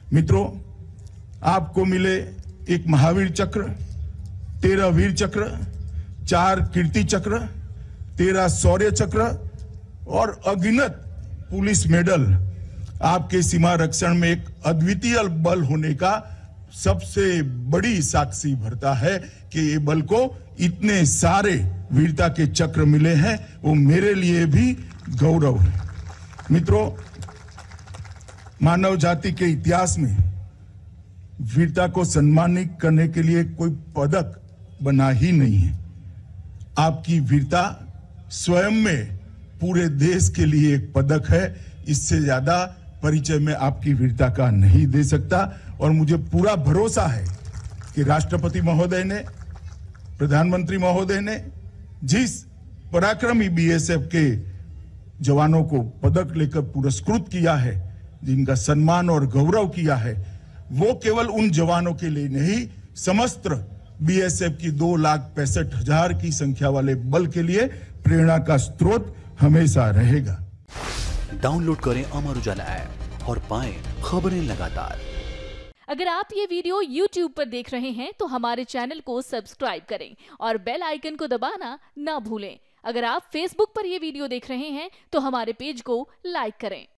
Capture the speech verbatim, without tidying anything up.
मित्रों, आपको मिले एक महावीर चक्र, तेरह वीर चक्र, चार कीर्ति चक्र, तेरह शौर्य चक्र और अगिनत पुलिस मेडल आपके सीमा रक्षण में एक अद्वितीय बल होने का सबसे बड़ी साक्षी भरता है कि ये बल को इतने सारे वीरता के चक्र मिले हैं, वो मेरे लिए भी गौरव है। मित्रों, मानव जाति के इतिहास में वीरता को सम्मानित करने के लिए कोई पदक बना ही नहीं है। आपकी वीरता स्वयं में पूरे देश के लिए एक पदक है। इससे ज्यादा परिचय में आपकी वीरता का नहीं दे सकता और मुझे पूरा भरोसा है कि राष्ट्रपति महोदय ने, प्रधानमंत्री महोदय ने जिस पराक्रमी बीएसएफ के जवानों को पदक लेकर पुरस्कृत किया है, जिनका सम्मान और गौरव किया है, वो केवल उन जवानों के लिए नहीं, समस्त बीएसएफ की दो लाख पैंसठ हजार की संख्या वाले बल के लिए प्रेरणा का स्रोत हमेशा रहेगा। डाउनलोड करें अमर उजाला ऐप और पाएं खबरें लगातार। अगर आप ये वीडियो यूट्यूब पर देख रहे हैं तो हमारे चैनल को सब्सक्राइब करें और बेल आइकन को दबाना ना भूलें। अगर आप फेसबुक पर ये वीडियो देख रहे हैं तो हमारे पेज को लाइक करें।